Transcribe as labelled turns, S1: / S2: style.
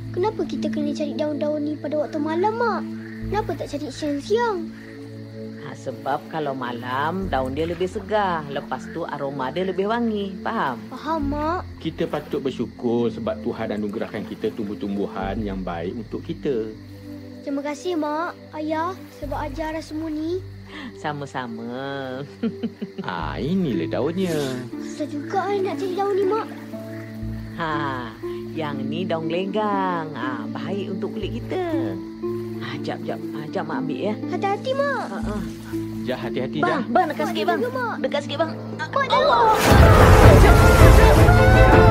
S1: Kenapa kita kena cari daun-daun ni pada waktu malam, Mak? Kenapa tak cari siang-siang?
S2: Sebab kalau malam, daun dia lebih segar. Lepas tu aroma dia lebih wangi. Faham?
S1: Faham, Mak.
S3: Kita patut bersyukur sebab Tuhan anugerahkan kita tumbuh-tumbuhan yang baik untuk kita.
S1: Terima kasih, Mak, Ayah sebab ajar semua ni.
S2: Sama-sama.
S3: Inilah daunnya.
S1: Susah juga nak cari daun ni, Mak.
S2: Yang ni daun gelenggang. Baik untuk kulit kita. Jap Mak ambil ya.
S1: Hati-hati, Mak.
S3: Jah, hati-hati,
S2: Bang,
S3: Jah.
S2: dekat sikit bang. Dekat sikit bang.
S1: Mak, jangan.